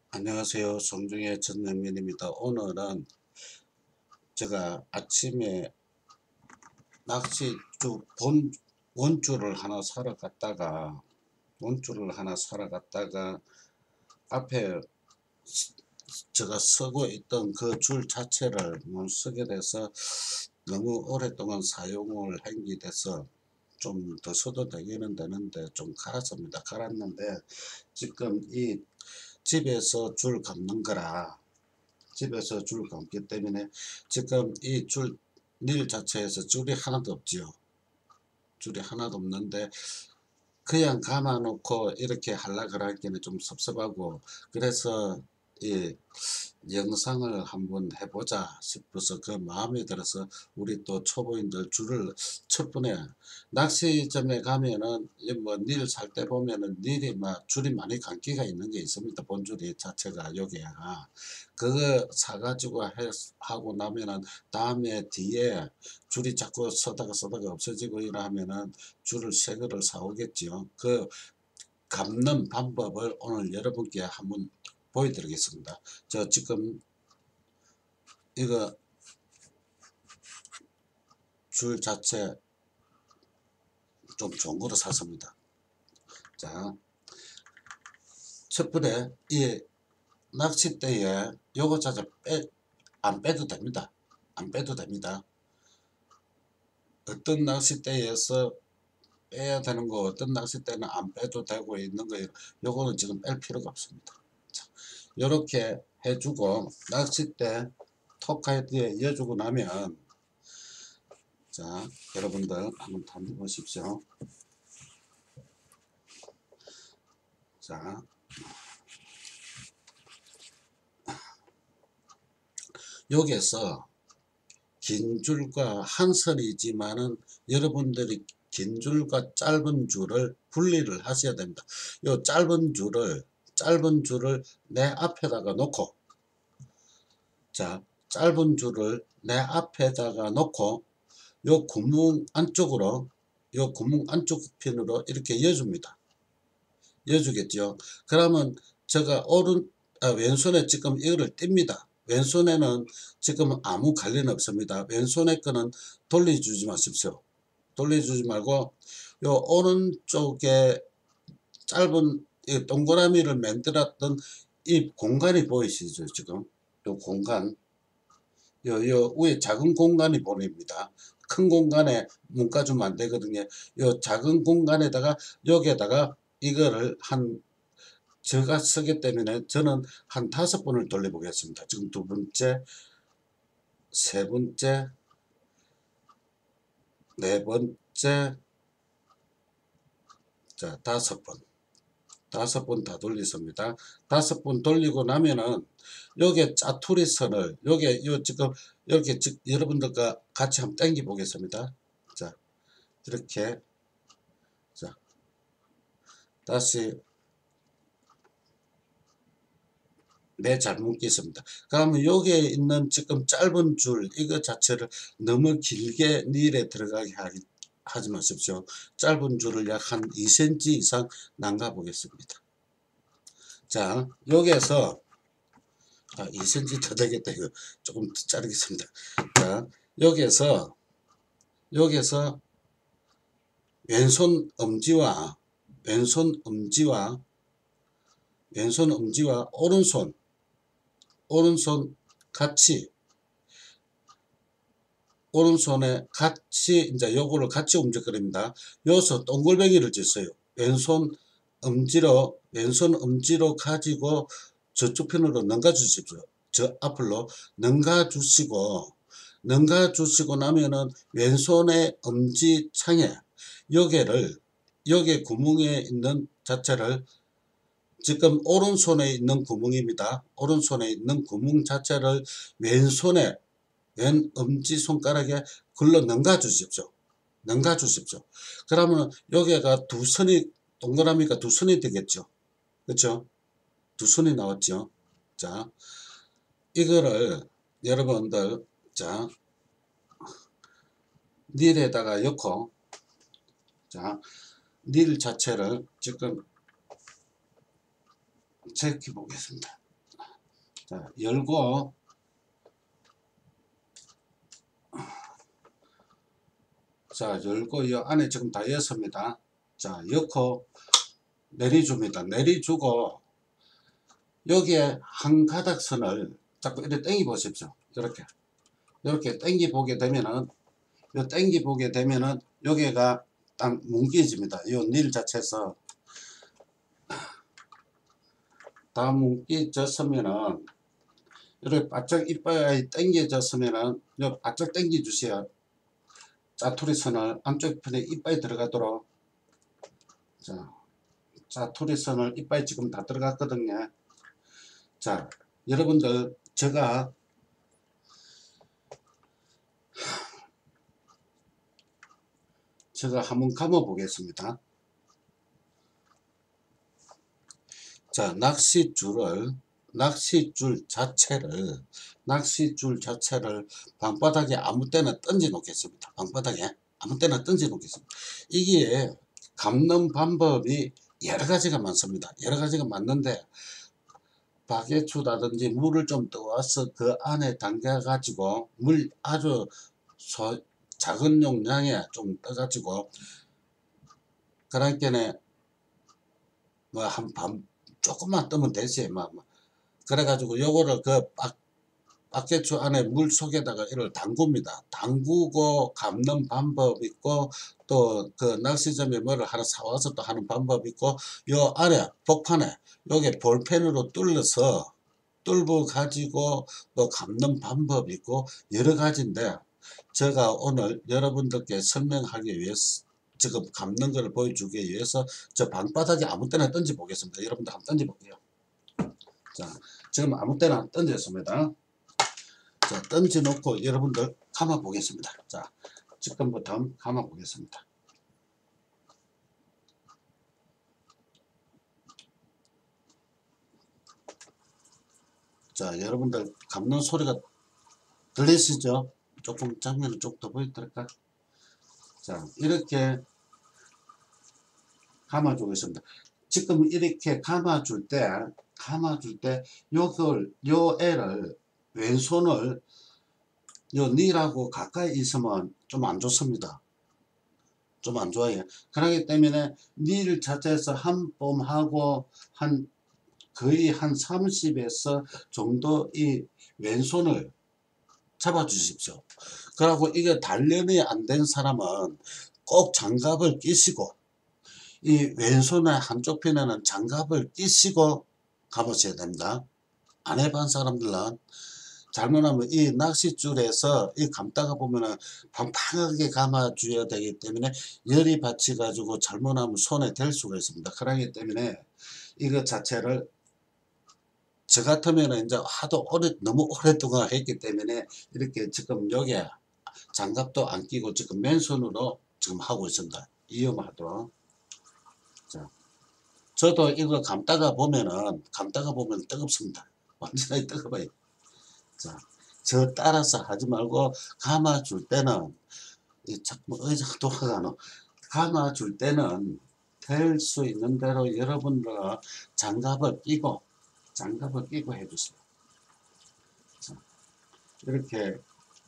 안녕하세요. 송중의 전영민입니다. 오늘은 제가 아침에 낚시주 원줄을 하나 사러 갔다가 앞에 제가 쓰고 있던 그 줄 자체를 못 쓰게 돼서 너무 오랫동안 사용을 한 게 돼서 좀 더 써도 되기는 되는데 좀 갈았습니다. 갈았는데 지금 이 집에서 줄 감는 거라 집에서 줄 감기 때문에 지금 이 릴 자체에서 줄이 하나도 없지요. 줄이 하나도 없는데 그냥 감아 놓고 이렇게 하려고 하기는 좀 섭섭하고, 그래서 이 영상을 한번 해보자 싶어서 그 마음이 들어서 우리 또 초보인들 줄을 첫 번에 낚시점에 가면은 뭐 닐 살 때 보면은 닐이 막 줄이 많이 감기가 있는 게 있습니다. 본줄이 자체가 여기가 그거 사가지고 하고 나면은 다음에 뒤에 줄이 자꾸 서다가 없어지고 이러면은 줄을 새 거를 사오겠지요. 그 감는 방법을 오늘 여러분께 한번 보여드리겠습니다. 저 지금 이거 줄 자체 좀 좋은 거로 샀습니다. 자, 첫 번째 이 낚싯대에 요거 자체 안 빼도 됩니다. 안 빼도 됩니다. 어떤 낚싯대에서 빼야 되는 거, 어떤 낚싯대는 안 빼도 되고 있는 거예요. 요거는 지금 뺄 필요가 없습니다. 요렇게 해주고 낚싯대 톱카이드에 이어주고 나면, 자, 여러분들 한번 던져보십시오. 자, 여기에서 긴 줄과 한 선이지만은 여러분들이 긴 줄과 짧은 줄을 분리를 하셔야 됩니다. 요 짧은 줄을 내 앞에다가 놓고, 자, 짧은 줄을 내 앞에다가 놓고 요 구멍 안쪽 핀으로 이렇게 이어줍니다. 이어주겠죠. 그러면 제가 왼손에 지금 이거를 띱니다. 왼손에는 지금 아무 관련 없습니다. 왼손에 거는 돌려주지 마십시오. 돌려주지 말고 요 오른쪽에 짧은 이 동그라미를 만들었던 이 공간이 보이시죠? 지금 요 공간, 요 위에 작은 공간이 보입니다. 큰 공간에 문까주면 안 되거든요. 요 작은 공간에다가 여기에다가 이거를 제가 쓰기 때문에 저는 한 5번을 돌려보겠습니다. 지금 두 번째, 세 번째, 네 번째, 자, 5번. 5번 다 돌렸습니다. 5번 돌리고 나면은 요게 짜투리 선을 요 지금 이렇게 여러분들과 같이 한번 당겨 보겠습니다. 자, 이렇게, 자, 다시 잘 묶겠습니다. 그러면 여기에 있는 지금 짧은 줄 이거 자체를 너무 길게 닐에 들어가게 하지 마십시오. 짧은 줄을 약 한 2cm 이상 남가 보겠습니다. 자, 여기에서 2cm 더 되겠다. 이거 조금 더 자르겠습니다. 자, 여기에서 왼손 엄지와 오른손 같이, 오른손에 같이 이제 요거를 같이 움직입니다. 여기서 동글뱅이를 쳤어요. 왼손 엄지로 가지고 저쪽 편으로 넘가 주십시오. 저 앞으로 넘가 주시고 나면은 왼손의 엄지창에 여기 구멍에 있는 자체를, 지금 오른손에 있는 구멍입니다. 오른손에 있는 구멍 자체를 왼 엄지손가락에 걸러 넘가 주십시오. 그러면 여기가 동그라미가 두 선이 되겠죠. 그렇죠? 두 선이 나왔죠. 자, 이거를 여러분들, 자, 닐에다가 넣고, 자, 닐 자체를 지금 제껴 보겠습니다. 자, 열고 자, 열고 이 안에 지금 다 였습니다. 자, 넣고 내려줍니다. 내려주고 여기에 한 가닥선을 자꾸 이렇게 당겨 보십시오. 이렇게 당겨 보게 되면은 당겨 보게 되면은 여기가 딱 뭉개집니다. 이 닐 자체에서 다 뭉개졌으면은 이렇게 바짝 이빨이 당겨졌으면은 요 바짝 당겨 주세요. 짜투리 선을 안쪽 편에 이빨이 들어가도록. 자, 짜투리 선을 이빨이 지금 다 들어갔거든요. 자, 여러분들 제가 한번 감아 보겠습니다. 자, 낚싯줄 자체를 방바닥에 아무 때나 던져 놓겠습니다. 방바닥에 아무 때나 던져 놓겠습니다. 이게 감는 방법이 여러 가지가 많습니다. 여러 가지가 많는데 바게추라든지 물을 좀 떠와서 그 안에 담가 가지고 물 아주 작은 용량에 좀 떠 가지고 그러니까 뭐 한 반 조금만 뜨면 되지 뭐. 그래 가지고 요거를 그 바게추 안에 물 속에다가 이를 담굽니다. 담그고 감는 방법 있고 또 그 낚시점에 뭐를 하나 사와서 또 하는 방법 있고 요 안에 복판에 요게 볼펜으로 뚫어 가지고 또 감는 방법이 있고 여러 가지인데 제가 오늘 여러분들께 설명하기 위해서 지금 감는 것을 보여주기 위해서 저 방바닥에 아무 때나 던져 보겠습니다. 여러분들 한번 던져 볼게요. 자, 지금 아무 때나 던졌습니다. 자, 던져 놓고 여러분들 감아 보겠습니다. 자, 지금부터 감아 보겠습니다. 자, 여러분들 감는 소리가 들리시죠? 조금 장면을 좀 더 보여드릴까? 자, 이렇게 감아주고 있습니다. 지금 이렇게 감아줄 때 요 애를 왼손을 요 니하고 가까이 있으면 좀 안 좋습니다. 좀 안 좋아요. 그렇기 때문에 니 자체에서 한 봄하고 거의 한 30에서 정도 이 왼손을 잡아 주십시오. 그리고 이게 단련이 안 된 사람은 꼭 장갑을 끼시고 이 왼손의 한쪽 편에는 장갑을 끼시고 감으셔야 됩니다. 안 해본 사람들은 잘못하면 이 낚싯줄에서 이 감다가 보면은 팡팡하게 감아줘야 되기 때문에 열이 받쳐 가지고 잘못하면 손에 댈 수가 있습니다. 그렇기 때문에 이거 자체를 저 같으면 이제 하도 너무 오랫동안 했기 때문에 이렇게 지금 여기에 장갑도 안 끼고 지금 맨손으로 지금 하고 있습니다. 위험하도록. 자, 저도 이거 감다가 보면 뜨겁습니다. 완전히 뜨거워요. 자, 저 따라서 하지 말고 감아줄 때는 자꾸 의자가 돌아가노. 감아줄 때는 될 수 있는 대로 여러분들 장갑을 끼고 해주세요. 자, 이렇게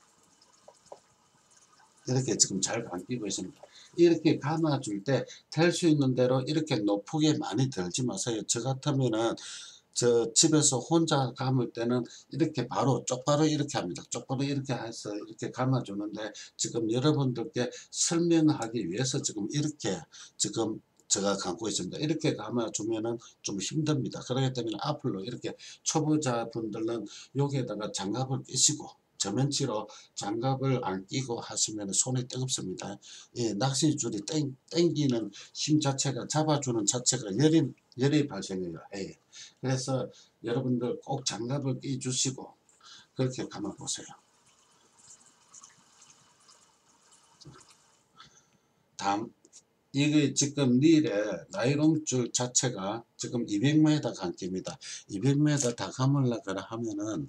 지금 잘 감기고 있습니다. 이렇게 감아줄 때 될 수 있는 대로 이렇게 높게 많이 들지 마세요. 저 같으면은 저 집에서 혼자 감을 때는 이렇게 쪽바로 이렇게 합니다. 쪽바로 이렇게 해서 이렇게 감아주는데 지금 여러분들께 설명하기 위해서 지금 이렇게 지금 제가 감고 있습니다. 이렇게 감아주면은 좀 힘듭니다. 그렇기 때문에 앞으로 이렇게 초보자분들은 여기에다가 장갑을 끼시고 저면치로 장갑을 안 끼고 하시면 손이 뜨겁습니다. 예, 낚시줄이 땡기는 힘 자체가 잡아주는 자체가 열이 발생해요. 예. 그래서 여러분들 꼭 장갑을 끼 주시고 그렇게 감아 보세요. 다음 이게 지금 릴에 나이론 줄 자체가 지금 200m 감깁니다. 200m 다 감으려고 하면은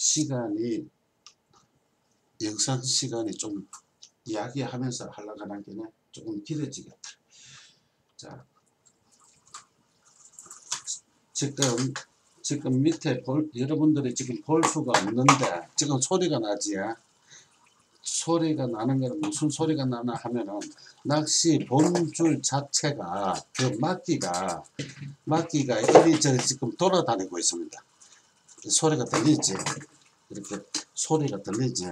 영상 시간이 좀 이야기하면서 하려고 하는 게 조금 길어지겠다. 자, 지금 지금 밑에 여러분들이 지금 볼 수가 없는데 지금 소리가 나지. 소리가 나는 건 무슨 소리가 나나 하면은 낚시 본줄 자체가 그 막기가 이리저리 지금 돌아다니고 있습니다. 소리가 들리지? 이렇게 소리가 들리지?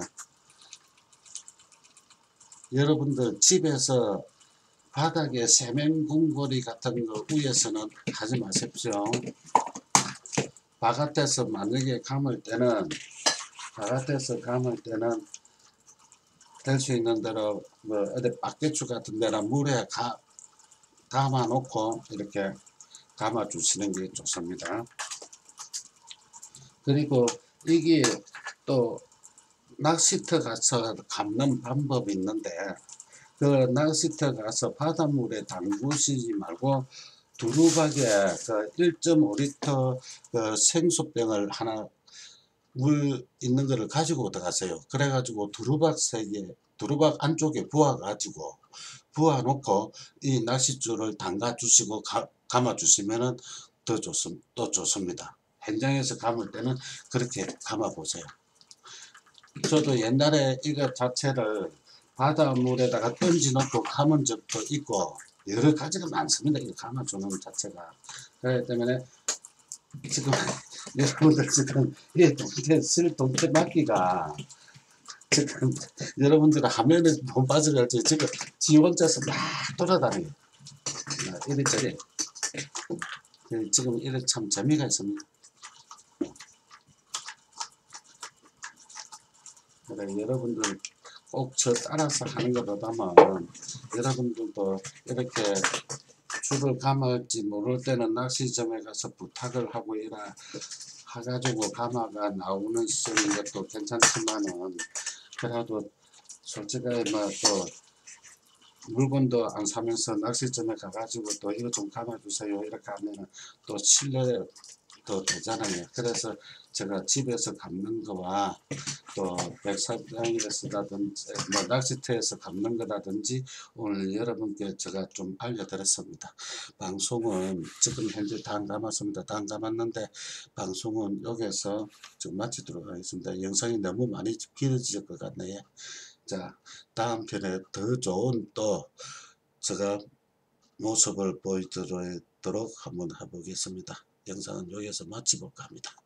여러분들 집에서 바닥에 세면궁궐이 같은 거 위에서는 하지 마십시오. 바깥에서 만약에 감을 때는 될 수 있는 대로 뭐 어디 박대추 같은 데나 물에 담아 놓고 이렇게 감아 주시는 게 좋습니다. 그리고 이게 또 낚시터 가서 감는 방법이 있는데 그 낚시터 가서 바닷물에 담그시지 말고 두루박에 그 1.5리터 그 생수병을 하나 물 있는 거를 가지고 들어가세요. 그래가지고 두루박 안쪽에 부어 놓고 이 낚싯줄을 담가 주시고 감아 주시면은 또 좋습니다. 현장에서 감을 때는 그렇게 감아 보세요. 저도 옛날에 이거 자체를 바닷물에다가 던지 놓고 감은 적도 있고 여러 가지가 많습니다. 이거 감아주는 자체가. 그렇기 때문에 지금 여러분들 지금 이 동태 막기가 지금 여러분들 화면에 못 빠져갈지 지금 지 혼자서 막 돌아다녀요. 이리저리 지금 이래 참 재미가 있습니다. 그래 여러분들 꼭 저 따라서 하는 것보다는 여러분들도 이렇게 줄을 감을지 모를 때는 낚시점에 가서 부탁을 하고 이라 해가지고 감아가 나오는 것도 괜찮지만은 그래도 솔직하게 뭐 또 물건도 안 사면서 낚시점에 가가지고 또 이거 좀 감아주세요 이렇게 하면은 또 신뢰도 되잖아요. 그래서 제가 집에서 감는 거와 또 백사장에서라든지 뭐 낚시터에서 감는 거라든지 오늘 여러분께 제가 좀 알려드렸습니다. 방송은 지금 현재 다 안 감았습니다. 다 안 감았는데 방송은 여기서 지금 마치도록 하겠습니다. 영상이 너무 많이 길어질 것 같네요. 자, 다음 편에 더 좋은 또 제가 모습을 보여드리도록 한번 해보겠습니다. 영상은 여기서 마치볼까 합니다.